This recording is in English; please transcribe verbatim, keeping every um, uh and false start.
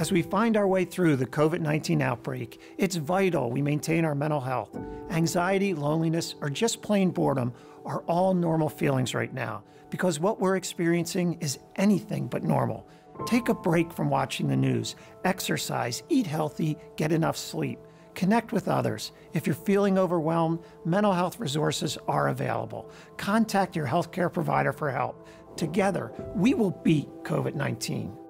As we find our way through the COVID nineteen outbreak, it's vital we maintain our mental health. Anxiety, loneliness, or just plain boredom are all normal feelings right now because what we're experiencing is anything but normal. Take a break from watching the news, exercise, eat healthy, get enough sleep. Connect with others. If you're feeling overwhelmed, mental health resources are available. Contact your healthcare provider for help. Together, we will beat COVID nineteen.